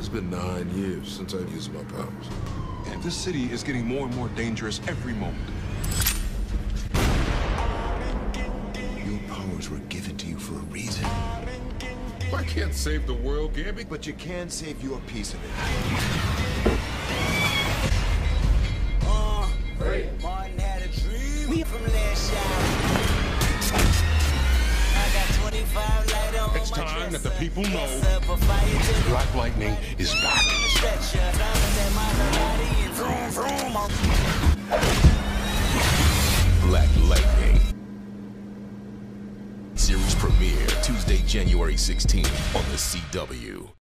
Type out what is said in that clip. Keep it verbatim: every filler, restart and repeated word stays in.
It's been nine years since I've used my powers. And this city is getting more and more dangerous every moment. Your powers were given to you for a reason. I can't save the world, Gambit. But you can save your piece of it. Uh, hey. Martin had a dream. We from last year. I got twenty-five light on. It's my time that dresser. the people know Yes, sir, for fire to the- Black Lightning is back. On the stretcher. Diamonds in Maserati and vroom, vroom. Black Lightning. Series premiere Tuesday, January sixteenth on the C W.